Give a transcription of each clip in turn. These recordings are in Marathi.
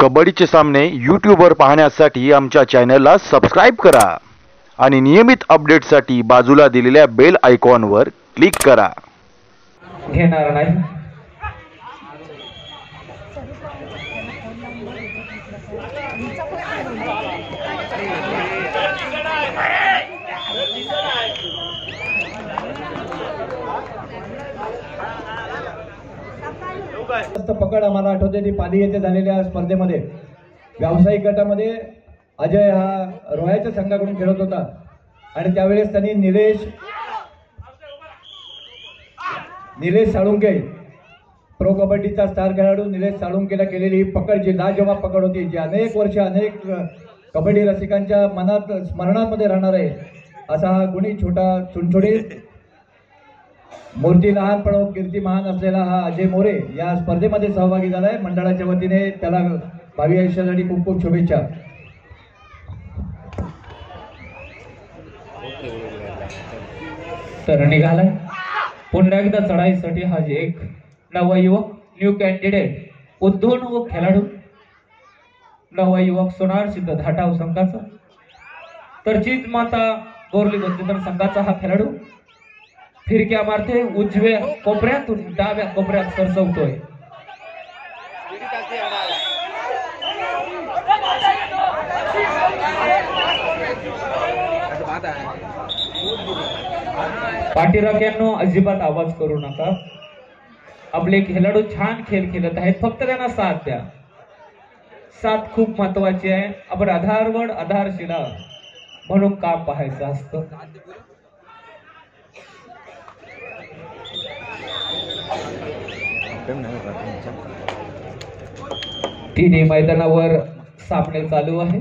कबड्डीचे सामने यूट्यूबवर पाहण्यासाठी आमच्या चॅनलला सबस्क्राइब करा आणि नियमित अपडेटसाठी बाजूला दिलेल्या बेल आयकॉनवर क्लिक करा. घेणार नाही. पकड आम्हाला आठवते ती पाली येथे झालेल्या स्पर्धेमध्ये व्यावसायिक गटामध्ये अजय हा रोह्याच्या संघाकडून खेळत होता आणि त्यावेळेस त्यांनी निलेश साळुंके प्रो कबड्डीचा स्टार खेळाडू निलेश साळुंकेला केलेली ही पकड जी लाजवाब पकड होती, जी अनेक वर्ष अनेक कबड्डी रसिकांच्या मनात स्मरणामध्ये राहणार आहे. असा हा गुणी छोटा चुणचुणीत मूर्ती लहान पण कीर्ती महान असलेला हा अजय मोरे या स्पर्धेमध्ये सहभागी झालाय. मंडळाच्या वतीने त्याला भावी आयुष्यासाठी खूप खूप शुभेच्छा. तर निघालाय पुन्हा एकदा चढाईसाठी हा एक नवयुवक न्यू कॅन्डिडेट उद्योन्मुख खेळाडू नवयुवक सोनार सिद्ध धाटाव संघाचा, तर जीत माता बोरली बंधुतर संघाचा हा खेळाडू फिरक्या मारते उजव्या कोपऱ्यातून डाव्या कोपऱ्यात सरसवतोय. पाठीराख्यांनो अजिबात आवाज करू नका. आपले खेळाडू छान खेळ खेळत आहेत, फक्त त्यांना साथ द्या. साथ खूप महत्वाची आहे. आपण आधारवड आधारशिला म्हणून काम पाहायचं असतं. तिन्ही मैदानावर सामने चालू आहे.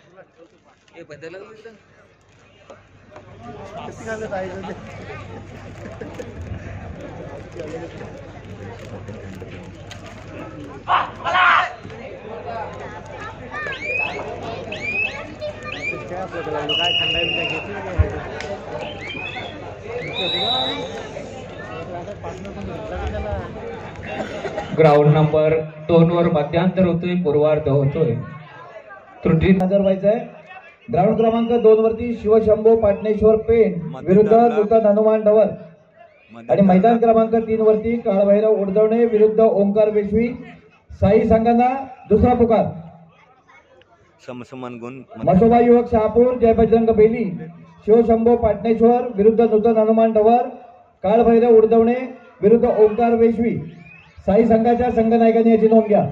ग्राउंड नंबर 2 वर मध्यांतर होतोय, पूर्वार्ध होतोय. त्रुटी नजर व्हायचंय. ग्राउंड क्रमांक 2 वरती शिवशंभो पाटणेश्वर पेण विरुद्ध नूतन हनुमान डवर आणि मैदान क्रमांक 3 वरती काळभैरव उडदवणे विरुद्ध ओंकार वेशवी. साई संघांना दुसरा पुकार. समसमान गुण मसोबा युवक शहापूर जय बजरंग बेली शिवशंभो पाटणेश्वर विरुद्ध नूतन हनुमान डवर, काळभैरव उडदवणे विरुद्ध ओंकार वेशवी. साई संघाच्या संघनायकांनी याची नोंद घ्या.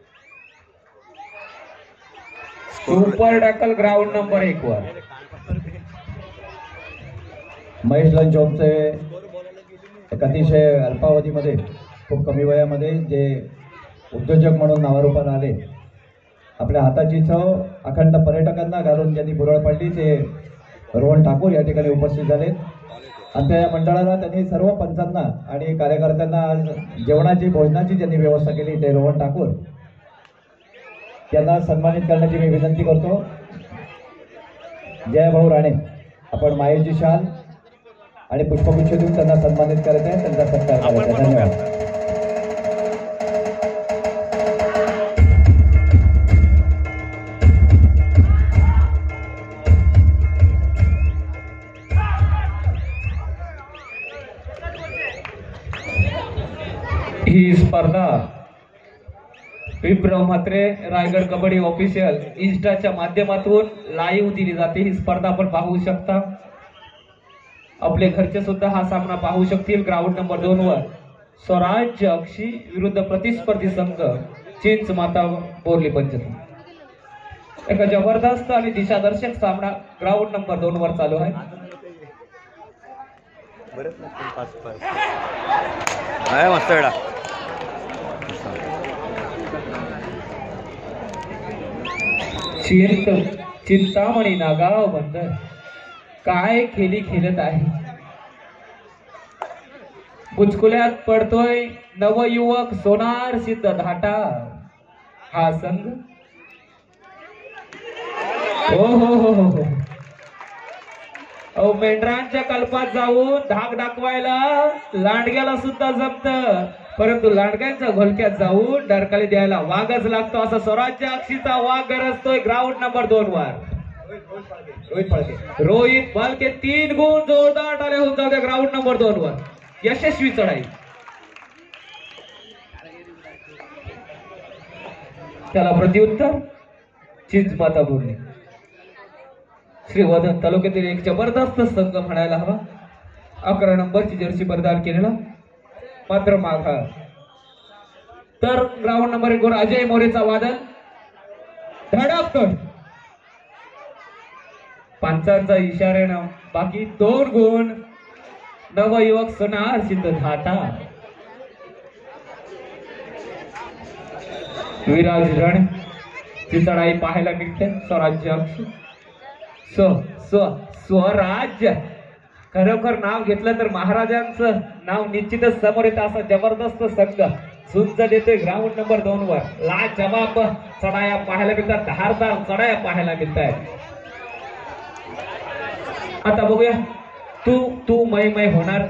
सुपर टॅकल ग्राउंड नंबर 1 वर महेश लंचोमचे एक अतिशय अल्पावधीमध्ये खूप कमी वयामध्ये जे उद्योजक म्हणून नावारूपाला आले, आपल्या हाताची चव अखंड पर्यटकांना घालून ज्यांनी बुरळ पाडली ते रोहन ठाकूर या ठिकाणी उपस्थित झाले. आमच्या या मंडळाला त्यांनी सर्व पंचांना आणि कार्यकर्त्यांना आज जेवणाची भोजनाची ज्यांनी व्यवस्था केली ते रोहन ठाकूर त्यांना सन्मानित करण्याची मी विनंती करतो. जय भाऊ राणे, आपण मायेची शाल आणि पुष्पगुच्छ देऊन त्यांना सन्मानित करत आहे, त्यांचा सत्कार करत आहे. धन्यवाद. ही स्पर्धा विप्रो म्हात्रे रायगड कबड्डी ऑफिशियल इंस्टाच्या माध्यमातून लाईव्ह दिली जाते. ही स्पर्धा आपण पाहू शकता. आपले घरचे सुद्धा हा सामना पाहू शकतील. ग्राउंड नंबर 2 वर स्वराज्य अक्षी विरुद्ध प्रतिस्पर्धी संघ चिंच माता बोरली पंचायत. एक जबरदस्त आणि दिशादर्शक सामना ग्राउंड नंबर 2 वर चालू आहे. चिंतामणी नागाव बंदर काय खेळी खेळत आहे. बुचकुल्यात पडतोय नवयुवक सोनार सिद्ध धाटा हा संघ. हो हो हो हो हो मेंढरांच्या कल्पात जाऊन धाक दाखवायला लांडग्याला सुद्धा जमत, परंतु लांडग्यांच्या घोलक्यात जाऊन डरकाली द्यायला वाघच लागतो. असा स्वराज्य अक्षीचा वाघ गरजतोय ग्राउंड नंबर 2 वर. रोहित बालके 3 गुण जोरदार टाळ्या होऊन जाऊ द्या ग्राउंड नंबर 2 वर. यशस्वी चढाई. त्याला प्रत्युत्तर चिंचमाता बोलली. श्रीवर्धन तालुक्यातील एक जबरदस्त संघ म्हणायला हवा. 11 नंबरची जर्सी परिधान केलेला मात्र माघा. तर ग्राउंड नंबर 1 वर अजय मोरेचा वादन धडापकड. पंचांचा इशाऱ्यानं बाकी 2 गुण. नवयुवक सोनार सिद्ध धाटा. विराज रण ची चढाई पाहायला मिळते. स्वराज्य स्वराज्य खरोखर नाव घेतलं तर महाराजांचं नाव निश्चितच समोर येतं. असा जबरदस्त संघ सुंच देतोय ग्राउंड नंबर 2 वर. लाजवाब चढाया पाहायला मिळतात. धारदार चढाया पाहायला मिळत आहेत. आता बघूया तू मय होणार.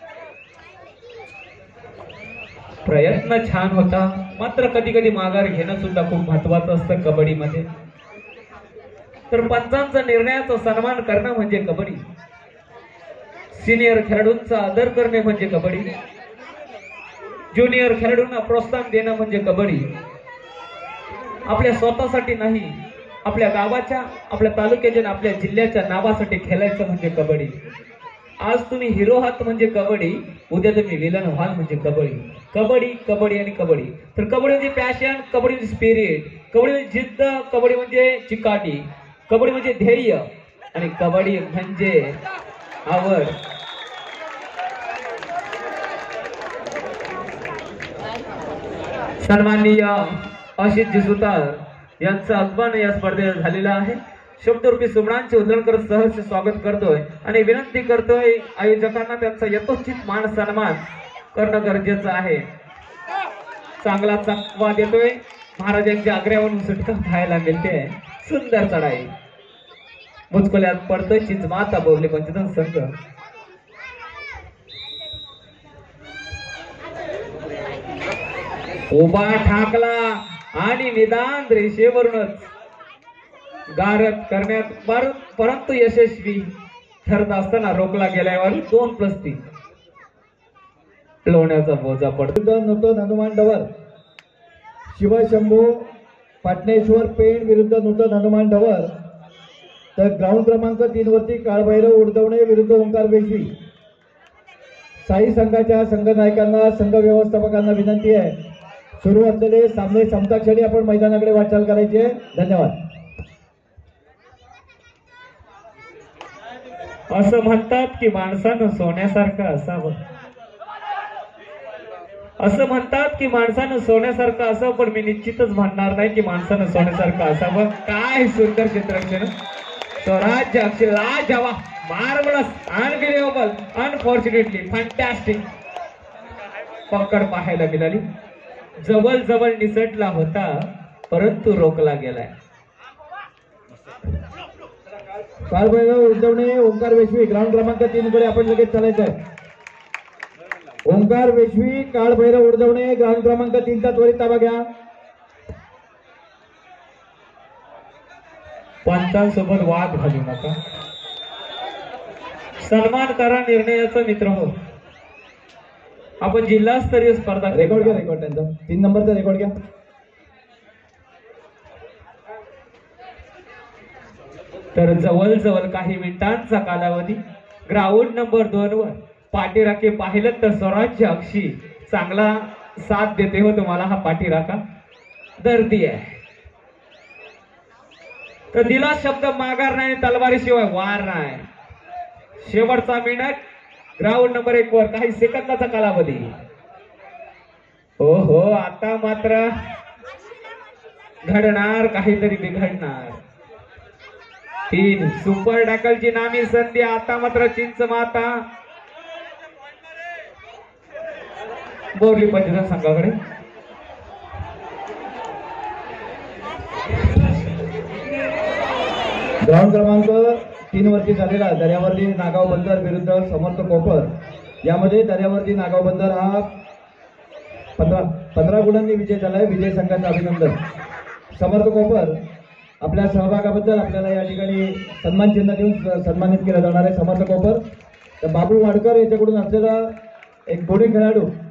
प्रयत्न छान होता मात्र कधी कधी माघार घेणं सुद्धा खूप महत्वाचं असतं कबड्डीमध्ये. तर पंचांचा निर्णयाचा सन्मान करणं म्हणजे कबड्डी. सिनियर खेळाडूंचा आदर करणे म्हणजे कबड्डी. ज्युनियर खेळाडूंना प्रोत्साहन देणं म्हणजे कबड्डी. आपल्या स्वतःसाठी नाही, आपल्या गावाच्या, आपल्या तालुक्याच्या, आपल्या जिल्ह्याच्या नावासाठी खेळायचं म्हणजे कबड्डी. आज तुम्ही हिरो आहात म्हणजे कबड्डी, उद्या तुम्ही विलन व्हाल म्हणजे कबड्डी. कबड्डी कबड्डी आणि कबड्डी. तर कबड्डी म्हणजे पॅशन, कबड्डी म्हणजे स्पिरिट, कबड्डी म्हणजे जिद्द, कबड्डी म्हणजे चिकाटी, कबड्डी म्हणजे ध्येय आणि कबड्डी म्हणजे आवड. सन्माननीय आशिषजी सुतार यांचं आगमन या स्पर्धेत झालेलं आहे. शब्दरूपी सुमनांचे उद्धरण करत सहर्ष स्वागत करतोय आणि विनंती करतोय आयोजकांना त्यांचा यथोचित मान सन्मान करणं गरजेचं आहे. चांगला चकवा देतोय. महाराजांच्या आग्र्यावरून सुटका पाहायला मिळते. सुंदर चढाई. मुचकोल्यात पडतोय चिंचमाता बोरली पंचतन संघ. उभा ठाकला आणि निदान रेषेवरूनच गारद करण्यात परंतु यशस्वी ठरत असताना रोखला गेल्यावर 2+3 लोण्याचा बोजा पडतो. नूतन हनुमान डवर शिवशंभू पाटणेश्वर पेण विरुद्ध नूतन हनुमान डवर. तर ग्राउंड क्रमांक 3 वरती काळभैरव उडदवणे विरुद्ध ओंकार वेशवी. साई संघाच्या संघ नायकांना, संघ व्यवस्थापकांना विनंती आहे, सुरू असलेले सामने संपताक्षणी आपण मैदानाकडे वाटचाल करायची आहे. धन्यवाद. असं म्हणतात की माणसानं सोन्यासारखं असावं. असं म्हणतात की माणसानं सोन्यासारखं असावं, पण मी निश्चितच म्हणणार नाही की माणसानं सोन्यासारखं असावं. काय सुंदर चित्रक्षण. स्वराज्य अक्षर लाजवाब, मार्वलस, अनबिलिव्हेबल, अनफॉर्च्युनेटली फॅन्टॅस्टिक पकड पाहायला मिळाली. जवळ जवळ निसटला होता परंतु रोखला गेलाय. काळभैरव उडदवणे ओंकार वेशवी ग्राउंड क्रमांक 3 कडे आपण लगेच चालायचं आहे. ओंकार वेशवी काळभैरव उडदवणे ग्राउंड क्रमांक 3 चा त्वरित ताबा घ्या. पंचांसोबत वाद घालू नका. सन्मान करा निर्णयाचा मित्र हो. आपण जिल्हास्तरीय स्पर्धा रेकॉर्ड घ्या. रेकॉर्ड त्यांचा 3 नंबरचा रेकॉर्ड घ्या. तर जवळजवळ काही मिनिटांचा कालावधी. ग्राउंड नंबर 2 वर पाठीराखे पाहिलं तर स्वराज्य अक्षी चांगला साथ देते हो तुम्हाला. हा पाठीराखा दर्दी आहे. तर दिला शब्द माघार नाही, तलवारीशिवाय वार नाही. शेवटचा मिनिट ग्राउंड नंबर 1 वर काही सेकंदाचा कालावधी. हो आता मात्र घडणार, काहीतरी बिघडणार. 3 सुपर टॅकलची नामी संधी. आता मात्र चिंचमाता बोरली पंचतन संघाकडे. ग्राउंड क्रमांक 3 वरती झालेला दर्यावर्दी नागाव बंदर विरुद्ध समर्थ कोपर. यामध्ये दर्यावर्दी नागाव बंदर हा 15 गुणांनी विजय झालाय. विजय संघाचं अभिनंदन. समर्थ कोपर आपल्या सहभागाबद्दल आपल्याला या ठिकाणी सन्मान चिन्ह देऊन सन्मानित केलं जाणार आहे. समर्थ कोपर तर बाबू वाडकर याच्याकडून असलेला एक गुणी खेळाडू